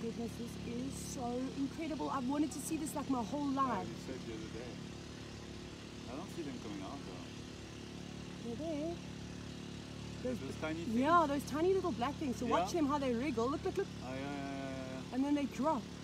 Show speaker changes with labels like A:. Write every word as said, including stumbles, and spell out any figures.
A: goodness, this is so incredible. I've wanted to see this like my whole life.
B: You said the other day. I don't see them coming out though.
A: They're there. Those,
B: those tiny things?
A: Yeah, those tiny little black things. So
B: yeah.
A: watch them how they wriggle. Look, look, look.
B: Oh, yeah, yeah, yeah, yeah.
A: And then they drop.